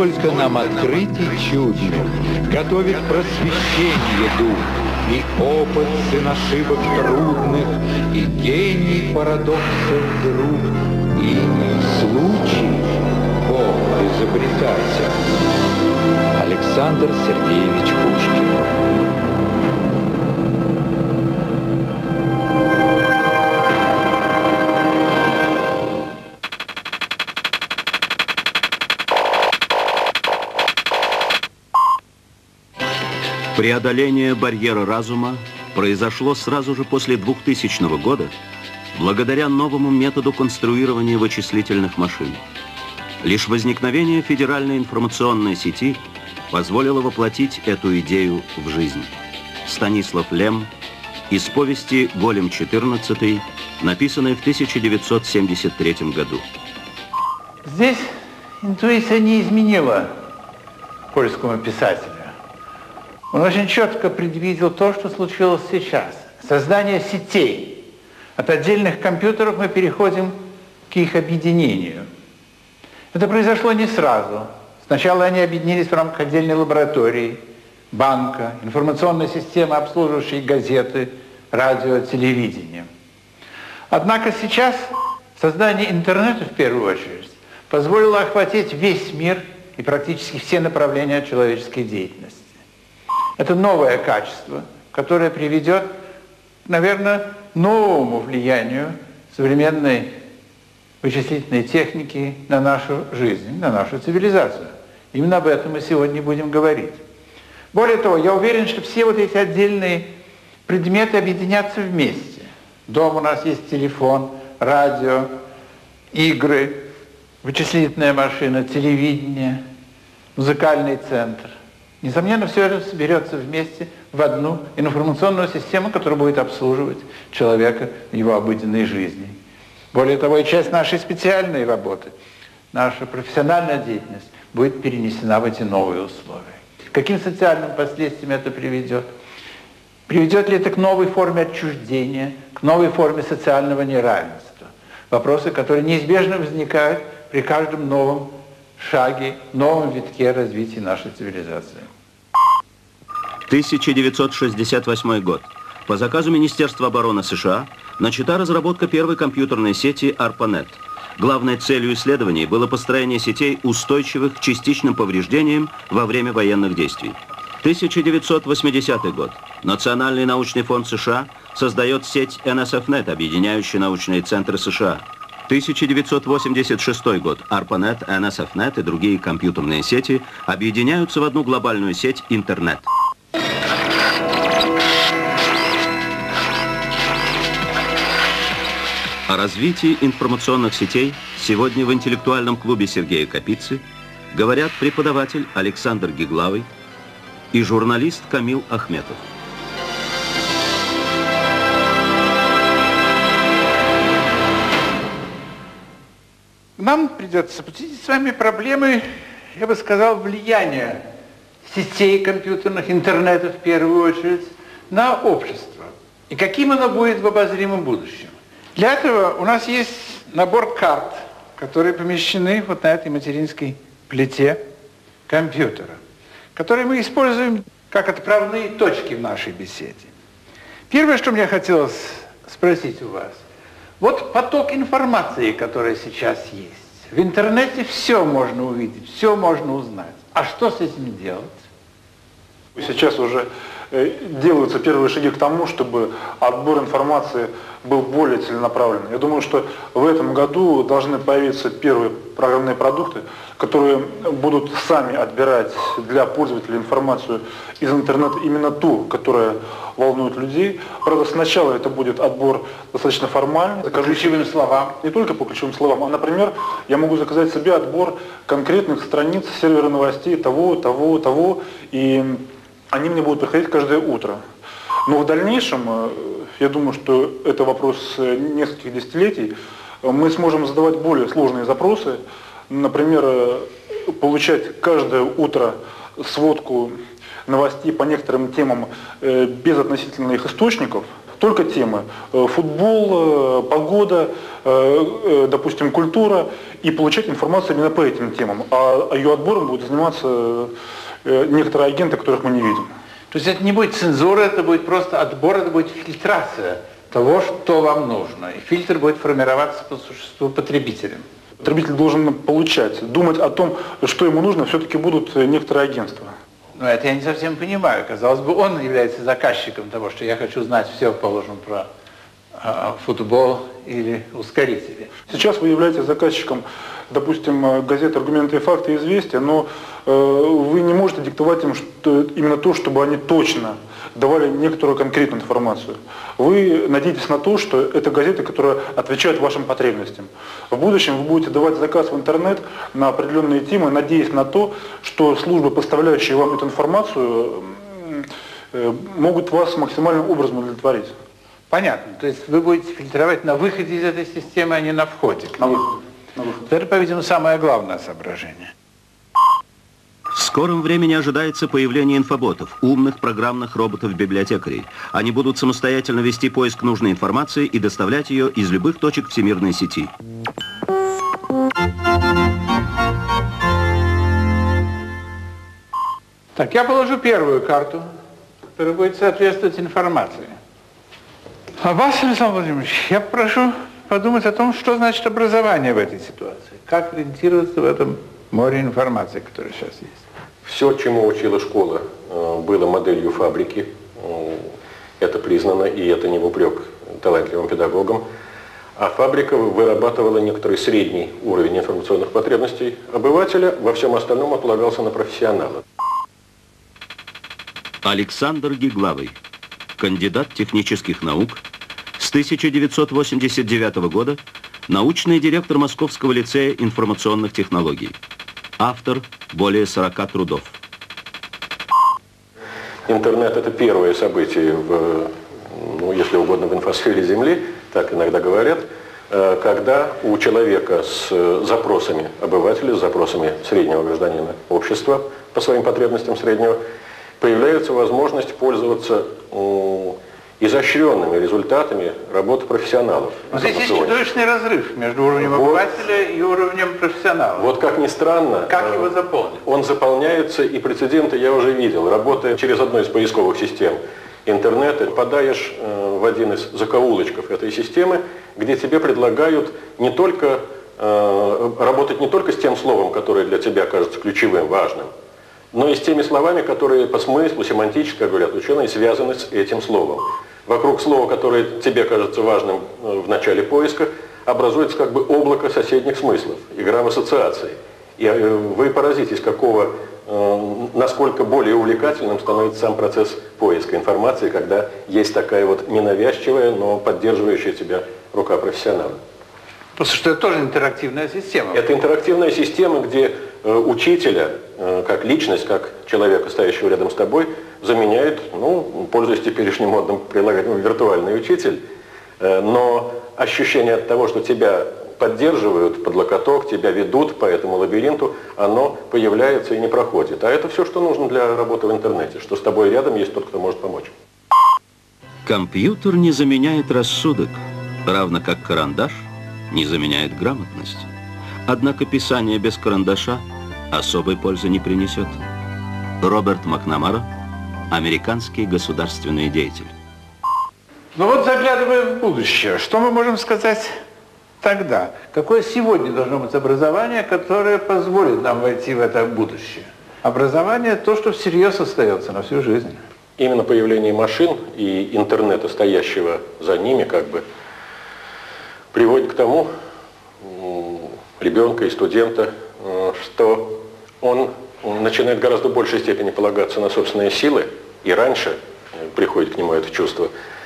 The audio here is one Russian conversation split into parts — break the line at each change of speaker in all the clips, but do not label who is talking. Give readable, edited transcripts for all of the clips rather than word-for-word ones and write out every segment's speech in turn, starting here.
столько нам открытий чудных, готовит просвещение дух, и опыт сын ошибок трудных, и гений парадоксов друг, и случай Бог изобретатель. Александр Сергеевич Пушкин.
Преодоление барьера разума произошло сразу же после 2000 года благодаря новому методу конструирования вычислительных машин. Лишь возникновение федеральной информационной сети позволило воплотить эту идею в жизнь. Станислав Лем из повести «Голем XIV», написанной в 1973 году.
Здесь интуиция не изменила польскому писателю. Он очень четко предвидел то, что случилось сейчас. Создание сетей. От отдельных компьютеров мы переходим к их объединению. Это произошло не сразу. Сначала они объединились в рамках отдельной лаборатории, банка, информационной системы, обслуживающей газеты, радио, телевидение. Однако сейчас создание интернета, в первую очередь, позволило охватить весь мир и практически все направления человеческой деятельности. Это новое качество, которое приведет, наверное, к новому влиянию современной вычислительной техники на нашу жизнь, на нашу цивилизацию. Именно об этом мы сегодня будем говорить. Более того, я уверен, что все вот эти отдельные предметы объединятся вместе. Дома у нас есть телефон, радио, игры, вычислительная машина, телевидение, музыкальный центр. Несомненно, все это соберется вместе в одну информационную систему, которая будет обслуживать человека в его обыденной жизни. Более того, и часть нашей специальной работы, наша профессиональная деятельность будет перенесена в эти новые условия. К каким социальным последствиям это приведет? Приведет ли это к новой форме отчуждения, к новой форме социального неравенства? Вопросы, которые неизбежно возникают при каждом новом шаге, новом витке развития нашей цивилизации.
1968 год. По заказу Министерства обороны США начата разработка первой компьютерной сети ARPANET. Главной целью исследований было построение сетей, устойчивых к частичным повреждениям во время военных действий. 1980 год. Национальный научный фонд США создает сеть NSFNet, объединяющую научные центры США. 1986 год. ARPANET, NSFNet и другие компьютерные сети объединяются в одну глобальную сеть интернет. О развитии информационных сетей сегодня в интеллектуальном клубе Сергея Капицы говорят преподаватель Александр Гиглавый и журналист Камил Ахметов.
Нам придется обсудить с вами проблемы, я бы сказал, влияния сетей компьютерных, интернета в первую очередь, на общество. И каким оно будет в обозримом будущем. Для этого у нас есть набор карт, которые помещены вот на этой материнской плите компьютера, которые мы используем как отправные точки в нашей беседе. Первое, что мне хотелось спросить у вас. Вот поток информации, который сейчас есть. В интернете все можно увидеть, все можно узнать. А что с этим делать?
Сейчас уже делаются первые шаги к тому, чтобы отбор информации был более целенаправленный. Я думаю, что в этом году должны появиться первые программные продукты, которые будут сами отбирать для пользователей информацию из интернета, именно ту, которая волнует людей. Правда, сначала это будет отбор достаточно формальный.
По ключевым словам.
Не только по ключевым словам, а, например, я могу заказать себе отбор конкретных страниц сервера новостей того, и они мне будут приходить каждое утро. Но в дальнейшем, я думаю, что это вопрос нескольких десятилетий, мы сможем задавать более сложные запросы, например, получать каждое утро сводку новостей по некоторым темам без относительно их источников. только темы. Футбол, погода, допустим, культура. И получать информацию именно по этим темам. А ее отбором будут заниматься некоторые агенты, которых мы не видим.
То есть это не будет цензура, это будет просто отбор, это будет фильтрация того, что вам нужно. И фильтр будет формироваться по существу потребителем.
Потребитель должен получать, думать о том, что ему нужно, все-таки будут некоторые агентства.
Но это я не совсем понимаю. Казалось бы, он является заказчиком того, что я хочу знать все, положим, про футбол или ускорители.
Сейчас вы являетесь заказчиком, допустим, газеты «Аргументы и факты», «Известия», но вы не можете диктовать им именно то, чтобы они точно давали некоторую конкретную информацию. Вы надеетесь на то, что это газеты, которые отвечают вашим потребностям. В будущем вы будете давать заказ в интернет на определенные темы, надеясь на то, что службы, поставляющие вам эту информацию, могут вас максимальным образом удовлетворить.
Понятно. То есть вы будете фильтровать на выходе из этой системы, а не на входе.
На выход.
Это, по-видимому, самое главное соображение.
В скором времени ожидается появление инфоботов, умных программных роботов-библиотекарей. Они будут самостоятельно вести поиск нужной информации и доставлять ее из любых точек всемирной сети.
Так, я положу первую карту, которая будет соответствовать информации. А вас, Александр Владимирович, я прошу подумать о том, что значит образование в этой ситуации. Как ориентироваться в этом море информации, которое сейчас есть.
Все, чему учила школа, было моделью фабрики. Это признано, и это не в упрек талантливым педагогам. А фабрика вырабатывала некоторый средний уровень информационных потребностей обывателя, во всем остальном он полагался на профессионала.
Александр Гиглавый, кандидат технических наук, с 1989 года научный директор Московского лицея информационных технологий. Автор более 40 трудов.
Интернет – это первое событие, если угодно, в инфосфере Земли, так иногда говорят, когда у человека с запросами обывателя, с запросами среднего гражданина общества по своим потребностям среднего, появляется возможность пользоваться изощренными результатами работы профессионалов.
Но здесь есть чудовищный разрыв между уровнем обывателя и уровнем профессионала.
Вот как ни странно,
как его заполнить?
Он заполняется, и прецеденты я уже видел. Работая через одну из поисковых систем интернета, попадаешь в один из закоулочков этой системы, где тебе предлагают не только работать не только с тем словом, которое для тебя кажется ключевым, важным, но и с теми словами, которые по смыслу, семантически, как говорят ученые, связаны с этим словом. Вокруг слова, которое тебе кажется важным в начале поиска, образуется как бы облако соседних смыслов, игра в ассоциации. И вы поразитесь, насколько более увлекательным становится сам процесс поиска информации, когда есть такая вот ненавязчивая, но поддерживающая тебя рука профессионала.
Потому что это тоже интерактивная система.
Это интерактивная система, где учителя, как личность, как человека, стоящего рядом с тобой, заменяет, пользуясь теперешним модным прилагательным, виртуальный учитель. Но ощущение от того, что тебя поддерживают под локоток, тебя ведут по этому лабиринту, оно появляется и не проходит. А это все, что нужно для работы в интернете, что с тобой рядом есть тот, кто может помочь.
Компьютер не заменяет рассудок, равно как карандаш не заменяет грамотность. Однако писание без карандаша особой пользы не принесет. Роберт Макнамара, американский государственный деятель.
Ну вот, заглядывая в будущее, что мы можем сказать тогда? Какое сегодня должно быть образование, которое позволит нам войти в это будущее? Образование – то, что всерьез остается на всю жизнь.
Именно появление машин и интернета, стоящего за ними, приводит к тому, ребенка и студента, что он начинает в гораздо большей степени полагаться на собственные силы, и раньше приходит к нему это чувство.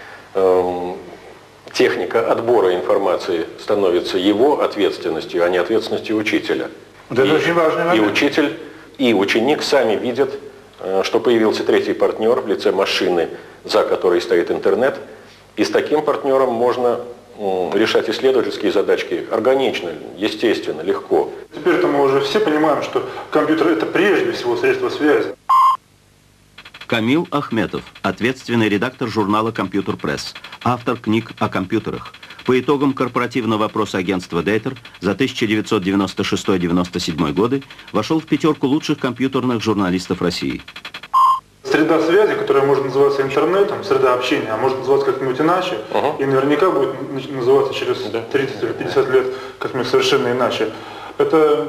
Техника отбора информации становится его ответственностью, а не ответственностью учителя.
Вот это очень важный момент.
И учитель, и ученик сами видят, что появился третий партнер в лице машины, за которой стоит интернет, и с таким партнером можно решать исследовательские задачки органично, естественно, легко.
Теперь-то мы уже все понимаем, что компьютер – это прежде всего средство связи.
Камил Ахметов, ответственный редактор журнала «Компьютер Пресс», автор книг о компьютерах. По итогам корпоративного опроса агентства Дейтер за 1996-97 годы вошел в пятерку лучших компьютерных журналистов России.
Среда связи, которая может называться интернетом, среда общения, а может называться как-нибудь иначе, и наверняка будет называться через 30 или 50 лет как-нибудь совершенно иначе. Это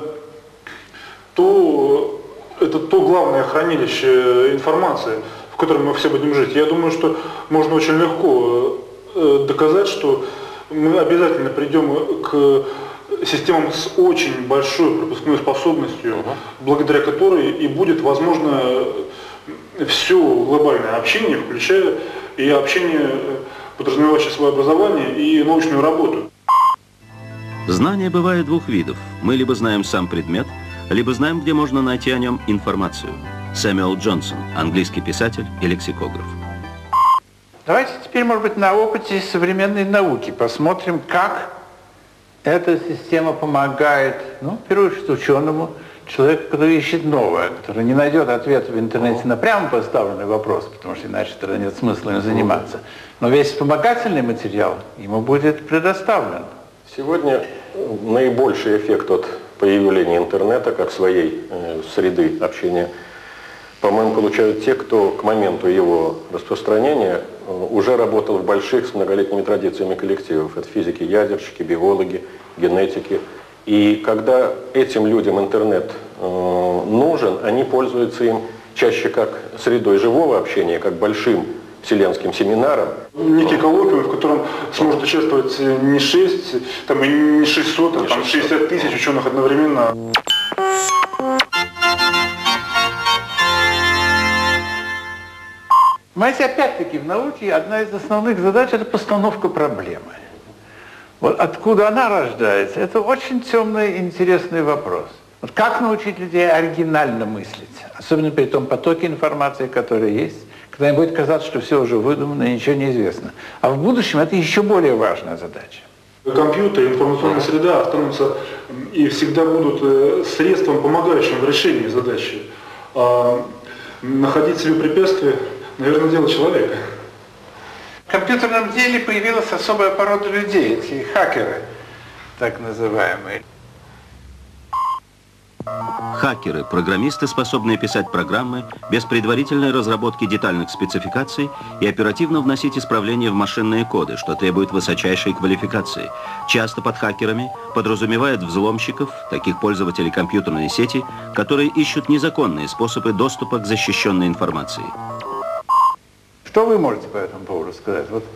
то главное хранилище информации, в котором мы все будем жить. Я думаю, что можно очень легко доказать, что мы обязательно придем к системам с очень большой пропускной способностью, благодаря которой и будет возможно все глобальное общение, включая и общение, подразумевающее свое образование и научную работу.
Знания бывают двух видов. Мы либо знаем сам предмет, либо знаем, где можно найти о нем информацию. Сэмюэл Джонсон, английский писатель и лексикограф.
Давайте теперь, может быть, на опыте современной науки посмотрим, как эта система помогает, в первую очередь, ученому, человеку, который ищет новое, который не найдет ответа в интернете на прямо поставленный вопрос, потому что иначе тогда нет смысла им заниматься. Но весь вспомогательный материал ему будет предоставлен.
Сегодня наибольший эффект от появления интернета как своей среды общения, по-моему, получают те, кто к моменту его распространения уже работал в больших с многолетними традициями коллективов. Это физики, ядерщики, биологи, генетики. И когда этим людям интернет нужен, они пользуются им чаще как средой живого общения, как большим вселенским семинаром.
Некий коллоквиум, в котором сможет участвовать не 6, там, и не 600, а там 60 тысяч ученых одновременно.
Понимаете, опять-таки в науке одна из основных задач – это постановка проблемы. Вот откуда она рождается, это очень темный и интересный вопрос. Вот как научить людей оригинально мыслить, особенно при том потоке информации, который есть, когда им будет казаться, что все уже выдумано и ничего не известно. А в будущем это еще более важная задача.
Компьютер и информационная среда останутся и всегда будут средством, помогающим в решении задачи. Находить себе препятствия, наверное, дело человека.
В компьютерном деле появилась особая порода людей, эти хакеры, так называемые.
Хакеры – программисты, способные писать программы без предварительной разработки детальных спецификаций и оперативно вносить исправления в машинные коды, что требует высочайшей квалификации. Часто под хакерами подразумевают взломщиков, таких пользователей компьютерной сети, которые ищут незаконные способы доступа к защищенной информации.
Что вы можете по этому поводу сказать? Вот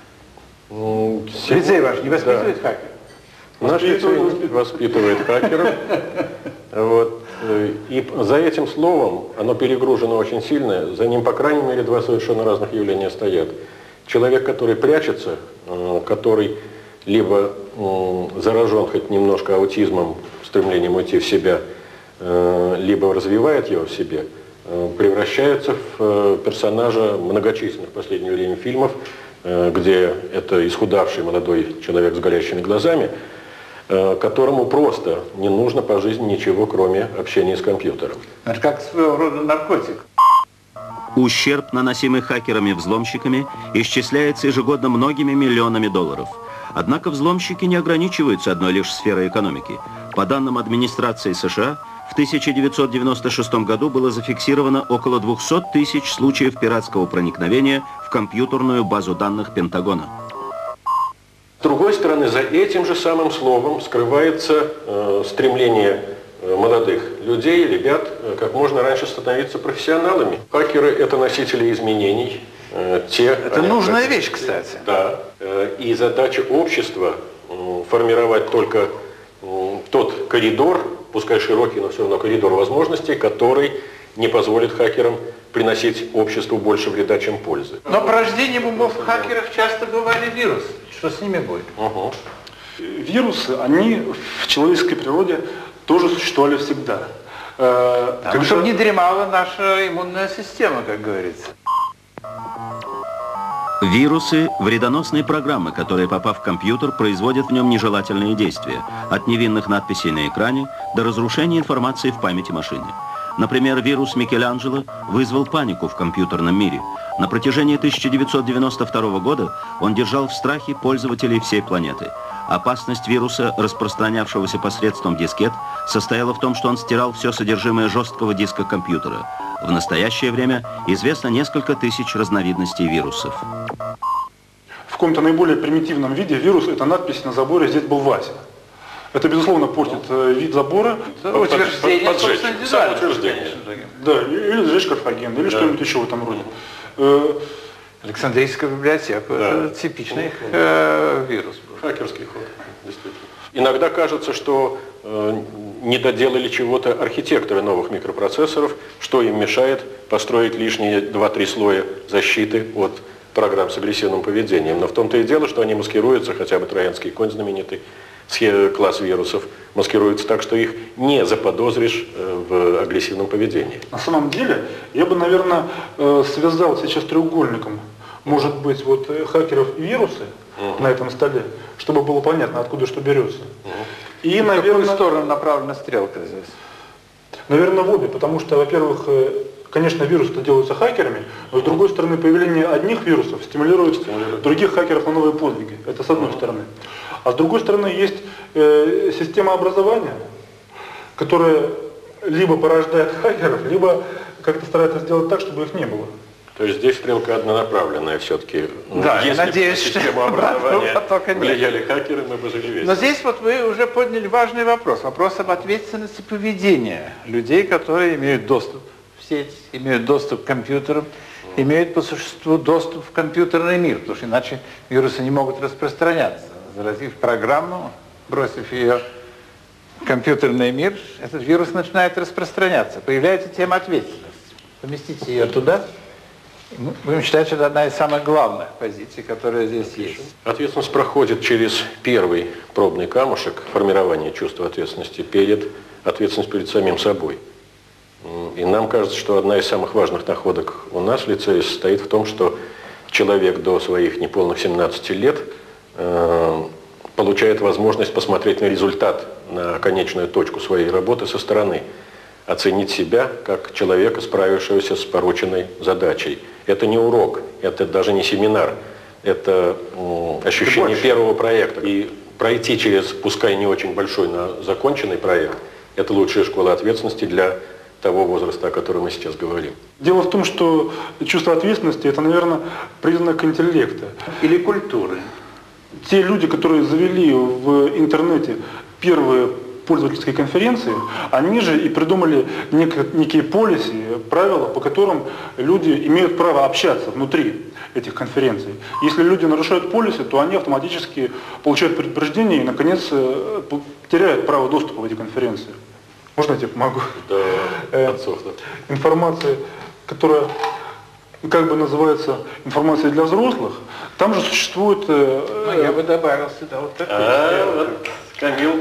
лицей ваш не воспитывает хакеров?
Наш лицей воспитывает хакеров. Вот. И за этим словом, оно перегружено очень сильно, за ним, по крайней мере, два совершенно разных явления стоят. Человек, который прячется, который либо заражен хоть немножко аутизмом, стремлением уйти в себя, либо развивает его в себе, превращается в персонажа многочисленных в последнее время фильмов, где это исхудавший молодой человек с горящими глазами, которому просто не нужно по жизни ничего, кроме общения с компьютером.
Это как своего рода наркотик.
Ущерб, наносимый хакерами-взломщиками, исчисляется ежегодно многими миллионами долларов. Однако взломщики не ограничиваются одной лишь сферой экономики. По данным администрации США, в 1996 году было зафиксировано около 200 тысяч случаев пиратского проникновения в компьютерную базу данных Пентагона.
С другой стороны, за этим же самым словом скрывается стремление молодых людей, ребят, как можно раньше становиться профессионалами. Хакеры – это носители изменений.
Это нужная вещь, кстати.
Да. И задача общества формировать только тот коридор, пускай широкий, но все равно коридор возможностей, который не позволит хакерам приносить обществу больше вреда, чем пользы.
Но порождением умов хакеров часто бывали вирусы. Что с ними будет?
Вирусы, они в человеческой природе тоже существовали всегда.
Чтобы не дремала наша иммунная система, как говорится.
Вирусы – вредоносные программы, которые, попав в компьютер, производят в нем нежелательные действия, от невинных надписей на экране до разрушения информации в памяти машины. Например, вирус Микеланджело вызвал панику в компьютерном мире. На протяжении 1992 года он держал в страхе пользователей всей планеты. Опасность вируса, распространявшегося посредством дискет, состояла в том, что он стирал все содержимое жесткого диска компьютера. В настоящее время известно несколько тысяч разновидностей вирусов.
В каком-то наиболее примитивном виде вирус – это надпись на заборе «Здесь был Вася». Это, безусловно, портит вид забора.
Утверждение,
самоутверждение.
Да, или сжечь Карфаген, или что-нибудь еще в этом роде.
Александрийская библиотека, да. Это типичный вирус.
Хакерский ход, действительно. Иногда кажется, что не доделали чего-то архитекторы новых микропроцессоров, что им мешает построить лишние 2-3 слоя защиты от программ с агрессивным поведением. Но в том-то и дело, что они маскируются, хотя бы троянский конь знаменитый, класс вирусов, маскируется так, что их не заподозришь в агрессивном поведении.
На самом деле, я бы, наверное, связал сейчас треугольником, может быть, вот хакеров и вирусы на этом столе, чтобы было понятно, откуда что берется. И, наверное,
в какую сторону направлена стрелка здесь?
Наверное, в обе, потому что, во-первых, конечно, вирусы-то делаются хакерами, но с другой стороны, появление одних вирусов стимулирует других хакеров на новые подвиги. Это с одной стороны. А с другой стороны, есть система образования, которая либо порождает хакеров, либо как-то старается сделать так, чтобы их не было.
То есть здесь стрелка однонаправленная все-таки.
Да, я надеюсь, что
систему образования влияли хакеры, мы бы жили весело.
Но здесь вот вы уже подняли важный вопрос. Вопрос об ответственности поведения людей, которые имеют доступ в сеть, имеют доступ к компьютерам, имеют по существу доступ в компьютерный мир, потому что иначе вирусы не могут распространяться. Заразив программу, бросив ее в компьютерный мир, этот вирус начинает распространяться. Появляется тема ответственности. Поместите ее туда. Будем считать, что это одна из самых главных позиций, которая здесь есть.
Ответственность проходит через первый пробный камушек формирования чувства ответственности перед ответственностью перед самим собой. И нам кажется, что одна из самых важных находок у нас в лицее состоит в том, что человек до своих неполных 17 лет получает возможность посмотреть на результат, на конечную точку своей работы со стороны, оценить себя как человека, справившегося с порученной задачей. Это не урок, это даже не семинар, это ощущение первого проекта. И пройти через, пускай не очень большой, но законченный проект, это лучшая школа ответственности для того возраста, о котором мы сейчас говорим.
Дело в том, что чувство ответственности – это, наверное, признак интеллекта.
Или культуры.
Те люди, которые завели в интернете первые пользовательские конференции, они же и придумали некие полиси, правила, по которым люди имеют право общаться внутри этих конференций. Если люди нарушают полисы, то они автоматически получают предупреждение и, наконец, теряют право доступа в эти конференции. Можно я тебе помогу?
Да, отцов, да.
Информация, которая как бы называется информацией для взрослых, там же существует...
я бы добавил сюда вот такое.
Вот, Камил.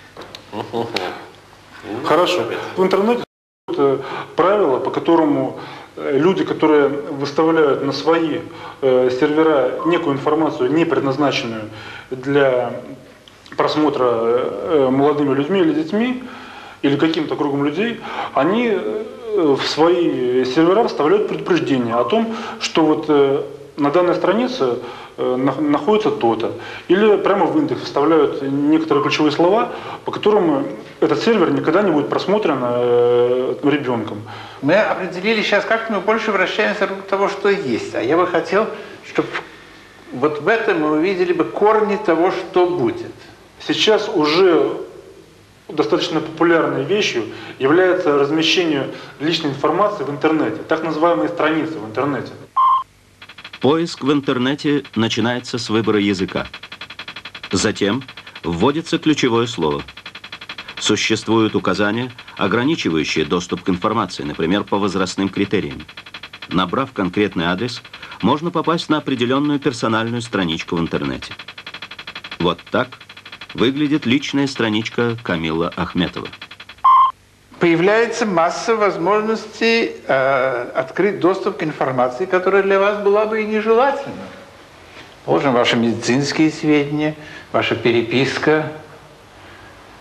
Хорошо. В интернете существует правило, по которому люди, которые выставляют на свои сервера некую информацию, не предназначенную для просмотра молодыми людьми или детьми, или каким-то кругом людей, они в свои сервера вставляют предупреждение о том, что вот на данной странице находится то-то. Или прямо в индекс вставляют некоторые ключевые слова, по которым этот сервер никогда не будет просмотрен ребенком.
Мы определили сейчас, как мы больше вращаемся вокруг того, что есть. А я бы хотел, чтобы вот в этом мы увидели бы корни того, что будет.
Сейчас уже достаточно популярной вещью является размещение личной информации в интернете, так называемые страницы в интернете.
Поиск в интернете начинается с выбора языка. Затем вводится ключевое слово. Существуют указания, ограничивающие доступ к информации, например, по возрастным критериям. Набрав конкретный адрес, можно попасть на определенную персональную страничку в интернете. Вот так выглядит личная страничка Камила Ахметова.
Появляется масса возможностей открыть доступ к информации, которая для вас была бы и нежелательна. Положим, ваши медицинские сведения, ваша переписка,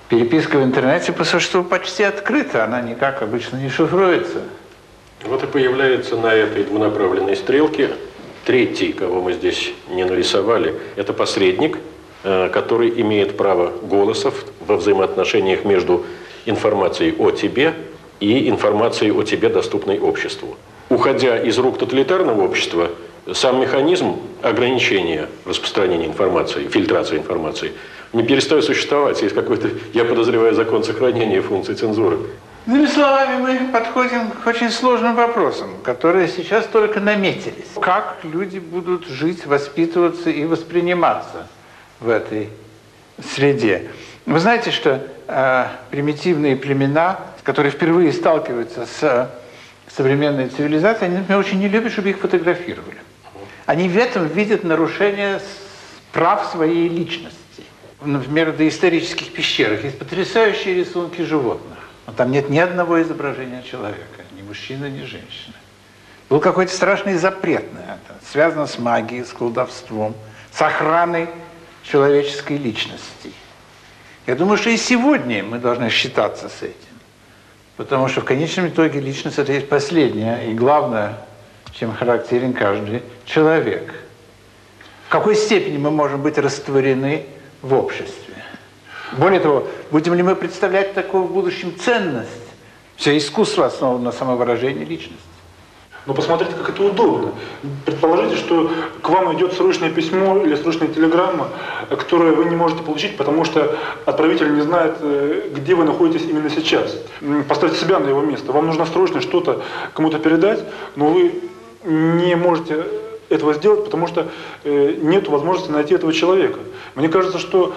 Переписка в интернете по существу почти открыта, она никак обычно не шифруется.
Вот и появляется на этой двунаправленной стрелке третий, кого мы здесь не нарисовали. Это посредник, который имеет право голоса во взаимоотношениях между информацией о тебе и информацией о тебе, доступной обществу. Уходя из рук тоталитарного общества, сам механизм ограничения распространения информации, фильтрации информации не перестает существовать. Есть какой-то, я подозреваю, закон сохранения функций цензуры.
Иными словами, мы подходим к очень сложным вопросам, которые сейчас только наметились. Как люди будут жить, воспитываться и восприниматься в этой среде? Вы знаете, что примитивные племена, которые впервые сталкиваются с современной цивилизацией, они, например, очень не любят, чтобы их фотографировали. Они в этом видят нарушение прав своей личности. Например, в доисторических пещерах есть потрясающие рисунки животных. Но там нет ни одного изображения человека, ни мужчины, ни женщины. Был какой-то страшный запрет на это, связано с магией, с колдовством, с охраной человеческой личности. Я думаю, что и сегодня мы должны считаться с этим. Потому что в конечном итоге личность – это есть последнее и главное, чем характерен каждый человек. В какой степени мы можем быть растворены в обществе? Более того, будем ли мы представлять такую в будущем ценность? Все искусство основано на самовыражении личности.
Но посмотрите, как это удобно. Предположите, что к вам идет срочное письмо или срочная телеграмма, которое вы не можете получить, потому что отправитель не знает, где вы находитесь именно сейчас. Поставьте себя на его место. Вам нужно срочно что-то кому-то передать, но вы не можете этого сделать, потому что нет возможности найти этого человека. Мне кажется, что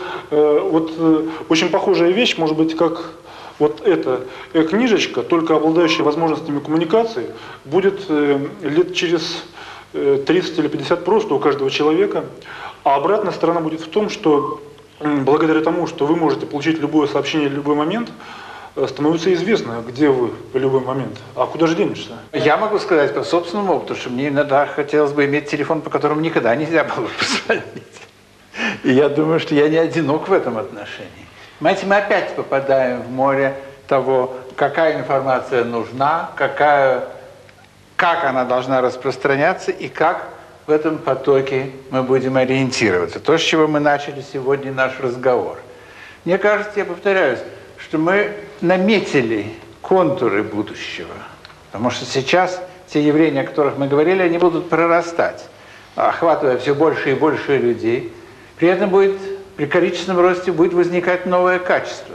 очень похожая вещь может быть как вот эта книжечка, только обладающая возможностями коммуникации, будет лет через 30 или 50 просто у каждого человека. А обратная сторона будет в том, что благодаря тому, что вы можете получить любое сообщение в любой момент, становится известно, где вы в любой момент. А куда же денешься?
Я могу сказать по собственному опыту, что мне иногда хотелось бы иметь телефон, по которому никогда нельзя было бы позвонить. И я думаю, что я не одинок в этом отношении. Понимаете, мы опять попадаем в море того, какая информация нужна, как она должна распространяться и как в этом потоке мы будем ориентироваться. То, с чего мы начали сегодня наш разговор. Мне кажется, я повторяюсь, что мы наметили контуры будущего. Потому что сейчас те явления, о которых мы говорили, они будут прорастать, охватывая все больше и больше людей. При этом при количественном росте будет возникать новое качество.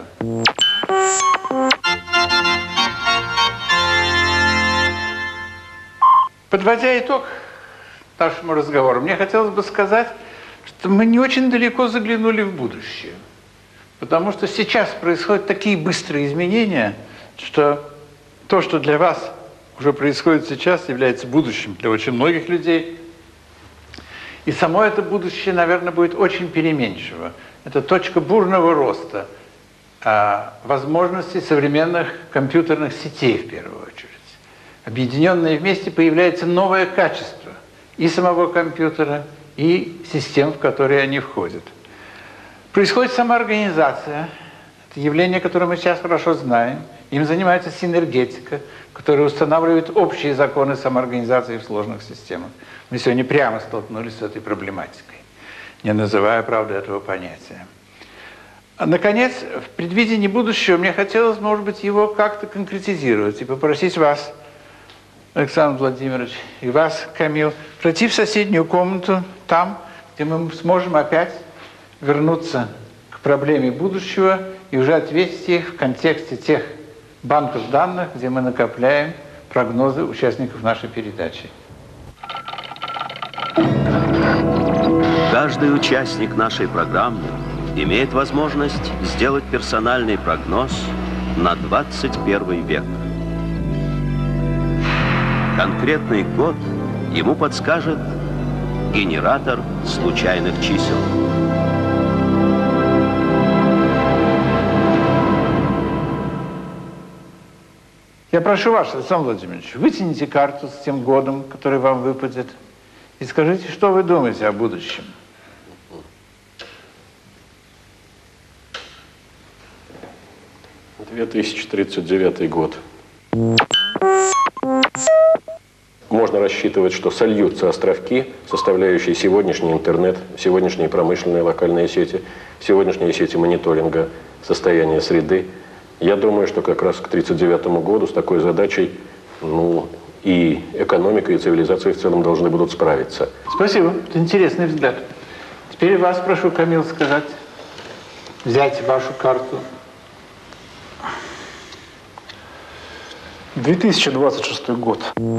Подводя итог нашему разговору, мне хотелось бы сказать, что мы не очень далеко заглянули в будущее. Потому что сейчас происходят такие быстрые изменения, что то, что для вас уже происходит сейчас, является будущим для очень многих людей. И само это будущее, наверное, будет очень переменчиво. Это точка бурного роста возможностей современных компьютерных сетей, в первую очередь. Объединенные вместе появляется новое качество и самого компьютера, и систем, в которые они входят. Происходит самоорганизация. Это явление, которое мы сейчас хорошо знаем. Им занимается синергетика, которая устанавливает общие законы самоорганизации в сложных системах. Мы сегодня прямо столкнулись с этой проблематикой, не называя, правда, этого понятия. А, наконец, в предвидении будущего мне хотелось, может быть, его как-то конкретизировать и попросить вас, Александр Владимирович, и вас, Камил, пройти в соседнюю комнату, там, где мы сможем опять вернуться к проблеме будущего и уже ответить их в контексте тех банков данных, где мы накопляем прогнозы участников нашей передачи.
Каждый участник нашей программы имеет возможность сделать персональный прогноз на 21 век. Конкретный год ему подскажет генератор случайных чисел.
Я прошу вас, Александр Владимирович, вытяните карту с тем годом, который вам выпадет, и скажите, что вы думаете о будущем.
2039 год. Можно рассчитывать, что сольются островки, составляющие сегодняшний интернет, сегодняшние промышленные локальные сети, сегодняшние сети мониторинга состояния среды. Я думаю, что как раз к 1939 году с такой задачей, и экономика, и цивилизация в целом должны будут справиться.
Спасибо. Это интересный взгляд. Теперь вас прошу, Камил, взять вашу карту.
2026 год.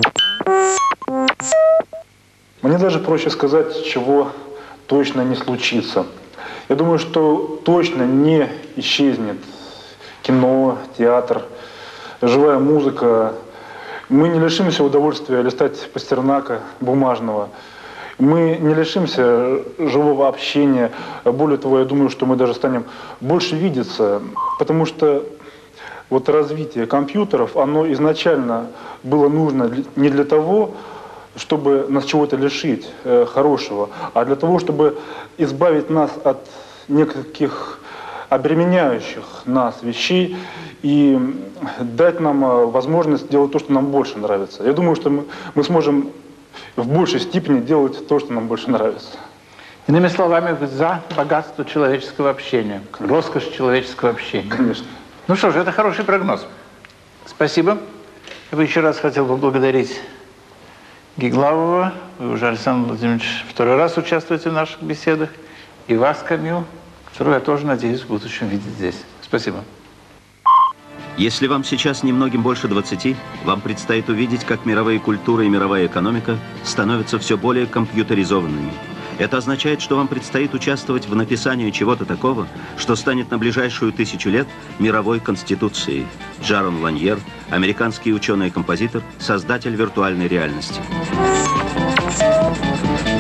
Мне даже проще сказать, чего точно не случится. Я думаю, что точно не исчезнет кино, театр, живая музыка. Мы не лишимся удовольствия листать Пастернака бумажного. Мы не лишимся живого общения. Более того, я думаю, что мы даже станем больше видеться, потому что вот развитие компьютеров, оно изначально было нужно не для того, чтобы нас чего-то лишить хорошего, а для того, чтобы избавить нас от неких обременяющих нас вещей и дать нам возможность делать то, что нам больше нравится. Я думаю, что мы сможем в большей степени делать то, что нам больше нравится.
Иными словами, вы за богатство человеческого общения, роскошь человеческого общения.
Конечно.
Ну что ж, это хороший прогноз. Спасибо. Я бы еще раз хотел поблагодарить Гиглавова. Вы уже, Александр Владимирович, второй раз участвуете в наших беседах. И вас, Камил, которого я тоже надеюсь в будущем видеть здесь. Спасибо.
Если вам сейчас немногим больше 20, вам предстоит увидеть, как мировые культуры и мировая экономика становятся все более компьютеризованными. Это означает, что вам предстоит участвовать в написании чего-то такого, что станет на ближайшую 1000 лет мировой конституцией. Жарон Ланьер, американский ученый и композитор, создатель виртуальной реальности.